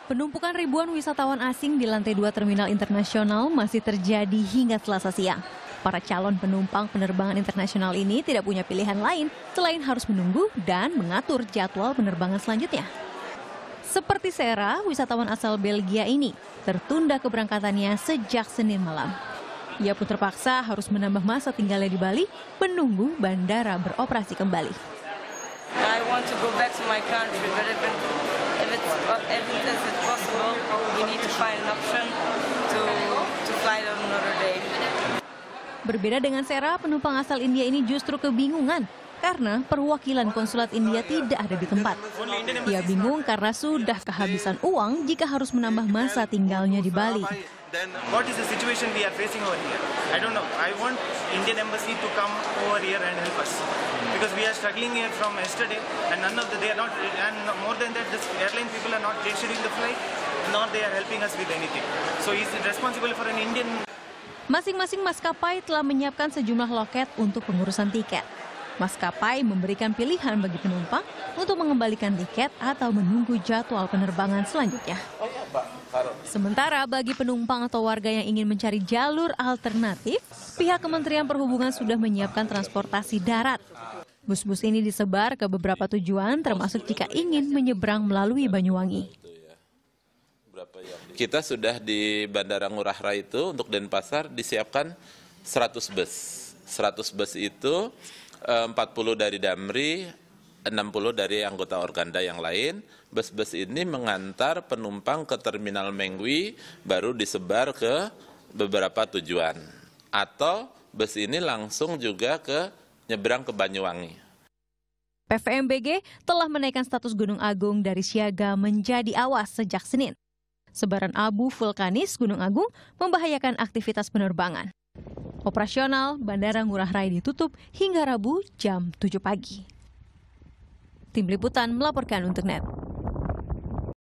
Penumpukan ribuan wisatawan asing di lantai 2 Terminal Internasional masih terjadi hingga Selasa siang. Para calon penumpang penerbangan internasional ini tidak punya pilihan lain selain harus menunggu dan mengatur jadwal penerbangan selanjutnya. Seperti Sera, wisatawan asal Belgia ini tertunda keberangkatannya sejak Senin malam. Ia pun terpaksa harus menambah masa tinggalnya di Bali menunggu bandara beroperasi kembali. I want to go back to my country, but if it's possible, we need to find an option to fly on another day. Berbeda dengan Sera, penumpang asal India ini justru kebingungan karena perwakilan konsulat India tidak ada di tempat. Ia bingung karena sudah kehabisan uang jika harus menambah masa tinggalnya di Bali. Then what is the situation we are facing over here? I don't know. I want Indian Embassy to come over here and help us. Because we are struggling here from yesterday and they are not, and more than that, this airline people are not rescheduling the flight, nor they are helping us with anything. So is it responsible for an Indian? Masing-masing maskapai telah menyiapkan sejumlah loket untuk pengurusan tiket. Maskapai memberikan pilihan bagi penumpang untuk mengembalikan tiket atau menunggu jadwal penerbangan selanjutnya. Sementara bagi penumpang atau warga yang ingin mencari jalur alternatif, pihak Kementerian Perhubungan sudah menyiapkan transportasi darat. Bus-bus ini disebar ke beberapa tujuan termasuk jika ingin menyeberang melalui Banyuwangi. Kita sudah di Bandara Ngurah Rai itu untuk Denpasar disiapkan 100 bus. 100 bus itu 40 dari Damri, 60 dari anggota Organda yang lain. Bus-bus ini mengantar penumpang ke Terminal Mengwi, baru disebar ke beberapa tujuan. Atau bus ini langsung juga ke nyebrang ke Banyuwangi. PVMBG telah menaikkan status Gunung Agung dari siaga menjadi awas sejak Senin. Sebaran abu vulkanis Gunung Agung membahayakan aktivitas penerbangan. Operasional Bandara Ngurah Rai ditutup hingga Rabu jam 7 pagi. Tim Liputan melaporkan untuk NET.